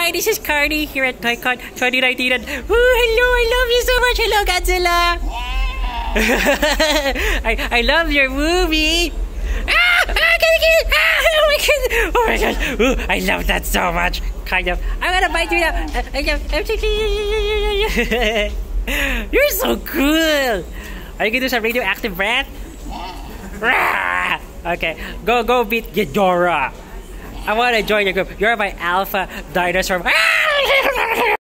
Hi, this is Carny here at ToyCon 2019 and hello, I love you so much. Hello, Godzilla. I love your movie. Oh my god. Ooh, I love that so much. Kind of. I'm gonna bite you now. You're so cool. Are you gonna do some radioactive breath? Okay, go beat Ghidorah. I wanna join your group. You're my alpha dinosaur.